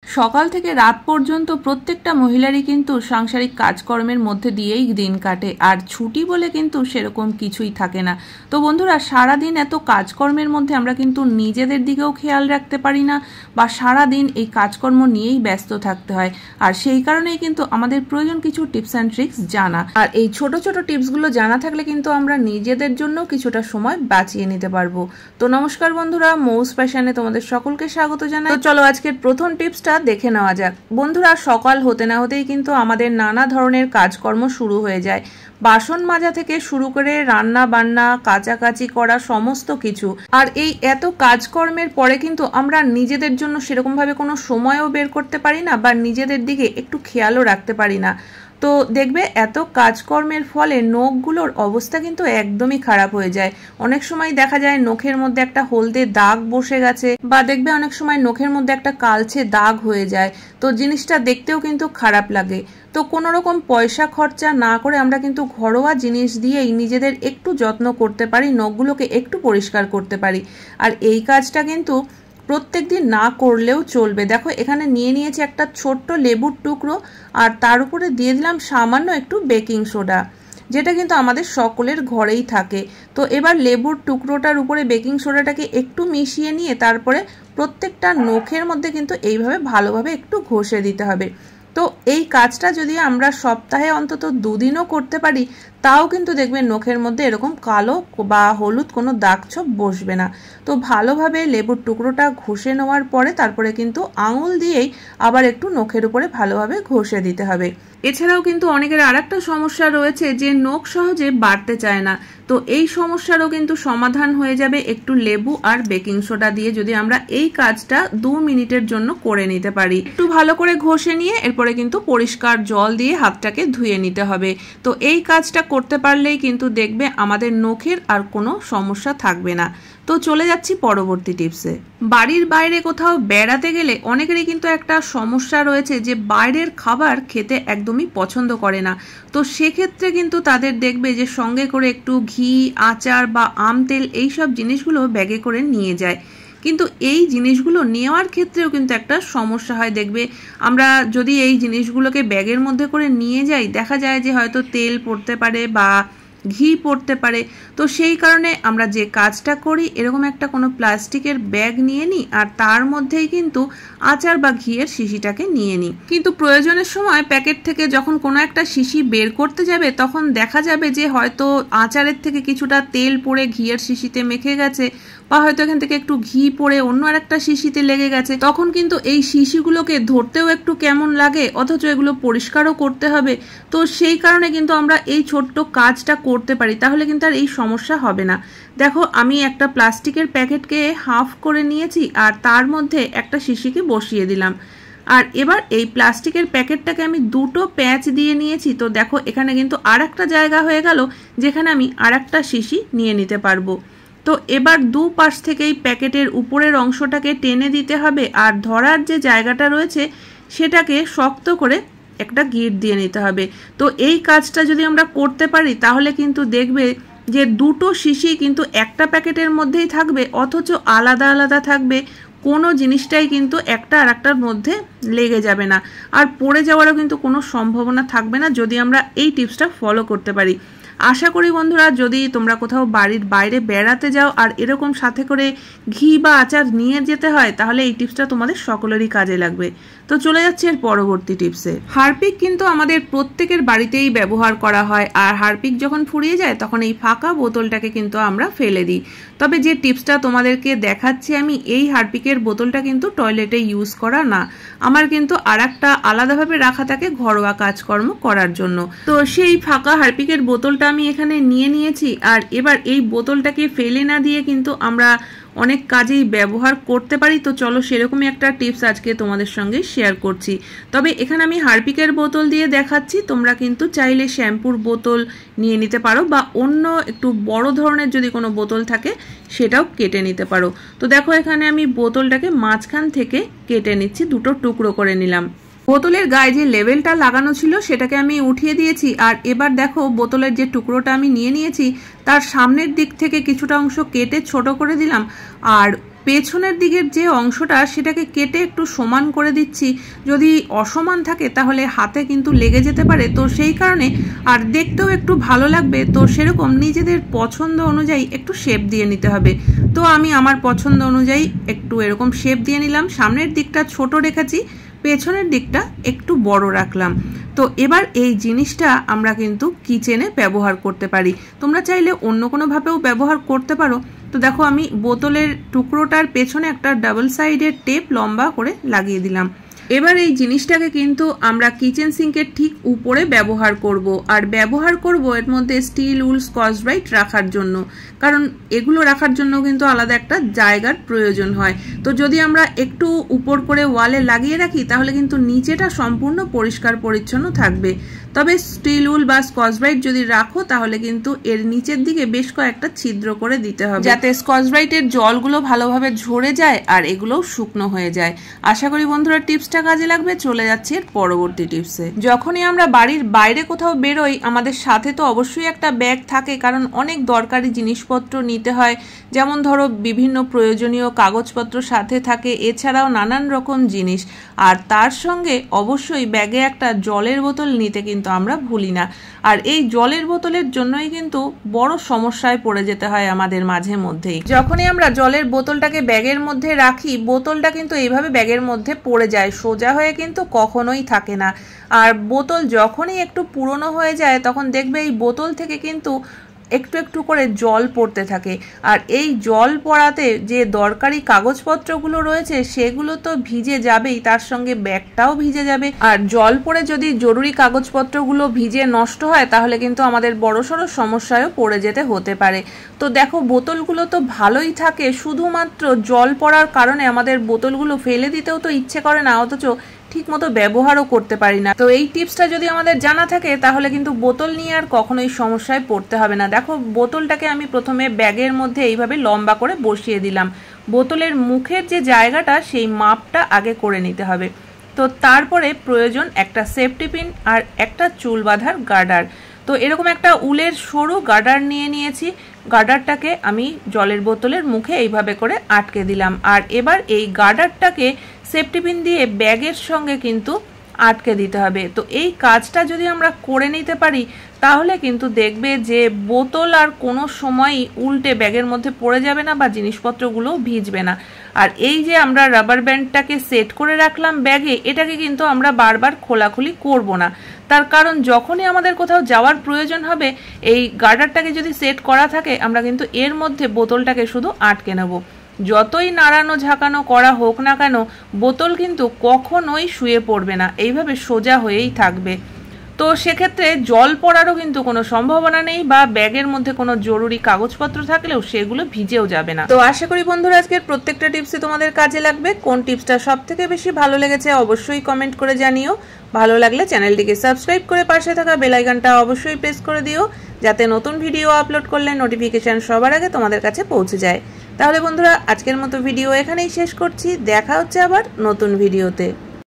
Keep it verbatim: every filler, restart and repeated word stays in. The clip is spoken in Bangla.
সকাল থেকে রাত পর্যন্ত প্রত্যেকটা মহিলারই কিন্তু সাংসারিক কাজকর্মের মধ্যে দিয়েই দিন কাটে, আর ছুটি বলে কিন্তু সেরকম কিছুই থাকে না। তো বন্ধুরা, সারাদিন এত কাজকর্মের মধ্যে আমরা কিন্তু নিজেদের দিকেও খেয়াল রাখতে পারি না, বা সারাদিন এই কাজকর্ম নিয়েই ব্যস্ত থাকতে হয়। আর সেই কারণেই কিন্তু আমাদের প্রয়োজন কিছু টিপস অ্যান্ড ট্রিক্স জানা, আর এই ছোট ছোট টিপসগুলো জানা থাকলে কিন্তু আমরা নিজেদের জন্য কিছুটা সময় বাঁচিয়ে নিতে পারবো। তো নমস্কার বন্ধুরা, মৌস ফ্যাশনে তোমাদের সকলকে স্বাগত জানাই। তো চলো আজকের প্রথম টিপসটা দেখে নেওয়া যাক। বন্ধুরা, সকাল হতে না হতেই কিন্তু আমাদের নানা ধরনের কাজকর্ম শুরু হয়ে যায়। বাসন মাজা থেকে শুরু করে রান্না বান্না, কাচাকাচি করা, সমস্ত কিছু। আর এই এত কাজকর্মের পরে কিন্তু আমরা নিজেদের জন্য সেরকম ভাবে কোনো সময়ও বের করতে পারি না, বা নিজেদের দিকে একটু খেয়ালও রাখতে পারি না। তো দেখবে এত কাজকর্মের ফলে নখগুলোর অবস্থা কিন্তু একদমই খারাপ হয়ে যায়। অনেক সময় দেখা যায় নখের মধ্যে একটা হলদে দাগ বসে গেছে, বা দেখবে অনেক সময় নখের মধ্যে একটা কালচে দাগ হয়ে যায়। তো জিনিসটা দেখতেও কিন্তু খারাপ লাগে। তো কোনো রকম পয়সা খরচা না করে আমরা কিন্তু ঘরোয়া জিনিস দিয়েই নিজেদের একটু যত্ন করতে পারি, নখগুলোকে একটু পরিষ্কার করতে পারি। আর এই কাজটা কিন্তু প্রত্যেক দিন না করলেও চলবে। দেখো এখানে নিয়ে নিয়েছি একটা ছোট্ট লেবুর টুকরো, আর তার উপরে দিয়ে দিলাম সামান্য একটু বেকিং সোডা, যেটা কিন্তু আমাদের সকলের ঘরেই থাকে। তো এবার লেবুর টুকরোটার উপরে বেকিং সোডাটাকে একটু মিশিয়ে নিয়ে তারপরে প্রত্যেকটা নখের মধ্যে কিন্তু এইভাবে ভালোভাবে একটু ঘষে দিতে হবে। তো এই কাজটা যদি আমরা সপ্তাহে অন্তত দুদিনও করতে পারি, তাও কিন্তু দেখবেন নখের মধ্যে এরকম কালো বা হলুদ কোনো দাগ ছোপ বসবে না। তো ভালোভাবে লেবুর টুকরোটা ঘষে নেওয়ার পরে তারপরে কিন্তু আঙুল দিয়েই আবার একটু নখের উপরে ভালোভাবে ঘষে দিতে হবে। এছাড়াও কিন্তু অনেকের আর একটা সমস্যা রয়েছে যে নখ সহজে বাড়তে চায় না। তো এই সমস্যারও কিন্তু সমাধান হয়ে যাবে একটু লেবু আর বেকিং সোডা দিয়ে, যদি আমরা এই কাজটা দু মিনিটের জন্য করে নিতে পারি। একটু ভালো করে ঘষে নিয়ে এরপরে কিন্তু পরিষ্কার জল দিয়ে হাতটাকে ধুয়ে নিতে হবে। তো এই কাজটা করতে পারলেই কিন্তু দেখবে আমাদের নখের আর কোনো সমস্যা থাকবে না। তো চলে যাচ্ছি পরবর্তী টিপসে। বাড়ির বাইরে কোথাও বেড়াতে গেলে অনেকেরই কিন্তু একটা সমস্যা রয়েছে যে বাইরের খাবার খেতে একদমই পছন্দ করে না। তো সেক্ষেত্রে কিন্তু তাদের দেখবে যে সঙ্গে করে একটু ঘি, আচার বা আম তেল এইসব জিনিসগুলো ব্যাগে করে নিয়ে যায়। কিন্তু এই জিনিসগুলো নেওয়ার ক্ষেত্রেও কিন্তু একটা সমস্যা হয়। দেখবে আমরা যদি এই জিনিসগুলোকে ব্যাগের মধ্যে করে নিয়ে যাই, দেখা যায় যে হয়তো তেল পড়তে পারে বা ঘি পড়তে পারে। তো সেই কারণে আমরা যে কাজটা করি, এরকম একটা কোনো প্লাস্টিকের ব্যাগ নিয়ে নিই, আর তার মধ্যেই কিন্তু আচার বা ঘিয়ের শিশিটাকে নিয়ে নিই। কিন্তু প্রয়োজনের সময় প্যাকেট থেকে যখন কোনো একটা শিশি বের করতে যাবে, তখন দেখা যাবে যে হয়তো আচারের থেকে কিছুটা তেল পড়ে ঘিয়ের শিশিতে মেখে গেছে, বা হয়তো এখান থেকে একটু ঘি পড়ে অন্য আর একটা শিশিতে লেগে গেছে। তখন কিন্তু এই শিশিগুলোকে ধরতেও একটু কেমন লাগে, অথচ এগুলো পরিষ্কারও করতে হবে। তো সেই কারণে কিন্তু আমরা এই ছোট্ট কাজটা করতে পারি, তাহলে কিন্তু আর এই সমস্যা হবে না। দেখো আমি একটা প্লাস্টিকের প্যাকেটকে হাফ করে নিয়েছি, আর তার মধ্যে একটা শিশিকে বসিয়ে দিলাম। আর এবার এই প্লাস্টিকের প্যাকেটটাকে আমি দুটো প্যাঁচ দিয়ে নিয়েছি। তো দেখো এখানে কিন্তু আর একটা জায়গা হয়ে গেল যেখানে আমি আর একটা শিশি নিয়ে নিতে পারবো। তো এবার দু পাশ থেকেই প্যাকেটের উপরের অংশটাকে টেনে দিতে হবে, আর ধরার যে জায়গাটা রয়েছে সেটাকে শক্ত করে একটা গিঁট দিয়ে নিতে হবে। তো এই কাজটা যদি আমরা করতে পারি, তাহলে কিন্তু দেখবে যে দুটো শিশি কিন্তু একটা প্যাকেটের মধ্যেই থাকবে, অথচ আলাদা আলাদা থাকবে। কোনো জিনিসটাই কিন্তু একটা আর একটার মধ্যে লেগে যাবে না, আর পড়ে যাওয়ারও কিন্তু কোনো সম্ভাবনা থাকবে না, যদি আমরা এই টিপসটা ফলো করতে পারি। আশা করি বন্ধুরা, যদি তোমরা কোথাও বাড়ির বাইরে বেড়াতে যাও আর এরকম সাথে করে ঘি বা আচার নিয়ে যেতে হয়, তাহলে এই টিপসটা তোমাদের সকলেরই কাজে লাগবে। তো চলে যাচ্ছি এর পরবর্তী টিপসে। হারপিক কিন্তু আমাদের প্রত্যেকের বাড়িতেই ব্যবহার করা হয়, আর হারপিক যখন ফুরিয়ে যায় তখন এই ফাঁকা বোতলটাকে কিন্তু আমরা ফেলে দিই। তবে যে টিপসটা তোমাদেরকে দেখাচ্ছি আমি, এই হারপিকের বোতলটা কিন্তু টয়লেটে ইউজ করা না, আমার কিন্তু আর একটা আলাদাভাবে রাখা থাকে ঘরোয়া কাজকর্ম করার জন্য। তো সেই ফাঁকা হারপিকের বোতলটা আমি এখানে নিয়ে নিয়েছি, আর এবার এই বোতলটাকে ফেলে না দিয়ে কিন্তু আমরা অনেক কাজেই ব্যবহার করতে পারি। তো চলো সেরকমই একটা টিপস আজকে তোমাদের সঙ্গে শেয়ার করছি। তবে এখানে আমি হারপিকের বোতল দিয়ে দেখাচ্ছি, তোমরা কিন্তু চাইলে শ্যাম্পুর বোতল নিয়ে নিতে পারো, বা অন্য একটু বড় ধরনের যদি কোনো বোতল থাকে সেটাও কেটে নিতে পারো। তো দেখো এখানে আমি বোতলটাকে মাঝখান থেকে কেটে নিচ্ছি, দুটো টুকরো করে নিলাম। বোতলের গায়ে যে লেবেলটা লাগানো ছিল সেটাকে আমি উঠিয়ে দিয়েছি, আর এবার দেখো বোতলের যে টুকরোটা আমি নিয়ে নিয়েছি তার সামনের দিক থেকে কিছুটা অংশ কেটে ছোট করে দিলাম, আর পেছনের দিকের যে অংশটা সেটাকে কেটে একটু সমান করে দিচ্ছি। যদি অসমান থাকে তাহলে হাতে কিন্তু লেগে যেতে পারে, তো সেই কারণে আর দেখতেও একটু ভালো লাগবে, তো সেরকম নিজেদের পছন্দ অনুযায়ী একটু শেপ দিয়ে নিতে হবে। তো আমি আমার পছন্দ অনুযায়ী একটু এরকম শেপ দিয়ে নিলাম। সামনের দিকটা ছোট রেখেছি, পেছনের দিকটা একটু বড় রাখলাম। তো এবার এই জিনিসটা আমরা কিন্তু কিচেনে ব্যবহার করতে পারি, তোমরা চাইলে অন্য কোনোভাবেও ব্যবহার করতে পারো। তো দেখো আমি বোতলের টুকরোটার পেছনে একটা ডাবল সাইডের টেপ লম্বা করে লাগিয়ে দিলাম। এবার এই জিনিসটাকে কিন্তু আমরা কিচেন সিঙ্কের ঠিক উপরে ব্যবহার করব, আর ব্যবহার করব এর মধ্যে স্টিল উল স্কচ ব্রাইট রাখার জন্য, কারণ এগুলো রাখার জন্য কিন্তু আলাদা একটা জায়গার প্রয়োজন হয়। তো যদি আমরা একটু উপর করে ওয়ালে লাগিয়ে রাখি তাহলে কিন্তু নিচেটা সম্পূর্ণ পরিষ্কার পরিচ্ছন্ন থাকবে। তবে স্টিল উল বা স্কচ ব্রাইট যদি রাখো তাহলে কিন্তু এর নিচের দিকে বেশ কয়েকটা ছিদ্র করে দিতে হবে, যাতে স্কচ ব্রাইটের জলগুলো ভালোভাবে ঝরে যায় আর এগুলোও শুকনো হয়ে যায়। আশা করি বন্ধুরা টিপসটা কাজে লাগবে। চলে যাচ্ছি এর পরবর্তী টিপসে। যখনই আমরা বাড়ির বাইরে কোথাও বেরোই আমাদের সাথে তো অবশ্যই একটা ব্যাগ থাকে, কারণ অনেক দরকারি জিনিসপত্র নিতে হয়। যেমন ধরো বিভিন্ন প্রয়োজনীয় কাগজপত্র সাথে থাকে, এছাড়াও নানান রকম জিনিস। আর তার সঙ্গে অবশ্যই ব্যাগে একটা জলের বোতল নিতে কিন্তু আমরা ভুলি না। আর এই জলের বোতলের জন্যই কিন্তু বড় সমস্যায় পড়ে যেতে হয় আমাদের মাঝে মধ্যেই। যখনই আমরা জলের বোতলটাকে ব্যাগের মধ্যে রাখি, বোতলটা কিন্তু এইভাবে ব্যাগের মধ্যে পড়ে যায়, সোজা হয়ে কিন্তু কখনোই থাকে না। আর বোতল যখনই একটু পুরনো হয়ে যায় তখন দেখবে এই বোতল থেকে কিন্তু একটু একটু করে জল পড়তে থাকে। আর এই জল পড়াতে যে দরকারি কাগজপত্রগুলো রয়েছে সেগুলো তো ভিজে যাবেই, তার সঙ্গে ব্যাগটাও ভিজে যাবে। আর জল পড়ে যদি জরুরি কাগজপত্রগুলো ভিজে নষ্ট হয় তাহলে কিন্তু আমাদের বড়সড় সমস্যায়ও পড়ে যেতে হতে পারে। তো দেখো বোতলগুলো তো ভালোই থাকে, শুধুমাত্র জল পড়ার কারণে আমাদের বোতলগুলো ফেলে দিতেও তো ইচ্ছে করে না, অথচ ঠিক মতো ব্যবহারও করতে পারি না। তো এই টিপসটা যদি আমাদের জানা থাকে তাহলে কিন্তু বোতল নিয়ে আর কখনোই সমস্যায় পড়তে হবে না। দেখো বোতলটাকে আমি প্রথমে ব্যাগের মধ্যে এইভাবে লম্বা করে বসিয়ে দিলাম। বোতলের মুখের যে জায়গাটা সেই মাপটা আগে করে নিতে হবে। তো তারপরে প্রয়োজন একটা সেফটি পিন আর একটা চুল বাঁধার গার্ডার। তো এরকম একটা উলের সরু গার্ডার নিয়ে নিয়েছি। গার্ডারটাকে আমি জলের বোতলের মুখে এইভাবে করে আটকে দিলাম। আর এবার এই গার্ডারটাকে সেফটি পিন দিয়ে ব্যাগের সঙ্গে কিন্তু আটকে দিতে হবে। তো এই কাজটা যদি আমরা করে নিতে পারি তাহলে কিন্তু দেখবে যে বোতল আর কোনো সময়ই উল্টে ব্যাগের মধ্যে পড়ে যাবে না বা জিনিসপত্রগুলো ভিজবে না। আর এই যে আমরা রাবার ব্যান্ডটাকে সেট করে রাখলাম ব্যাগে, এটাকে কিন্তু আমরা বারবার খোলাখুলি করব না। তার কারণ যখনই আমাদের কোথাও যাওয়ার প্রয়োজন হবে এই গার্ডারটাকে যদি সেট করা থাকে আমরা কিন্তু এর মধ্যে বোতলটাকে শুধু আটকে নেব। যতই নাড়ানো ঝাঁকানো করা হোক না কেন বোতল কিন্তু কখনোই শুয়ে পড়বে না, এইভাবে সোজা হয়েই থাকবে। তো সেক্ষেত্রে জল পড়ারও কিন্তু কোনো সম্ভাবনা নেই, বা ব্যাগের মধ্যে কোনো জরুরি কাগজপত্র থাকলেও সেগুলো ভিজেও যাবে না। তো আশা করি বন্ধুরা আজকের প্রত্যেকটা টিপসই তোমাদের কাজে লাগবে। কোন টিপসটা সব থেকে বেশি ভালো লেগেছে অবশ্যই কমেন্ট করে জানিও। ভালো লাগলে চ্যানেলটিকে সাবস্ক্রাইব করে পাশে থাকা বেল আইকনটা অবশ্যই প্রেস করে দিও, যাতে নতুন ভিডিও আপলোড করলে নোটিফিকেশন সবার আগে তোমাদের কাছে পৌঁছে যায়। তাহলে বন্ধুরা আজকের মতো ভিডিও এখানেই শেষ করছি, দেখা হচ্ছে আবার নতুন ভিডিওতে।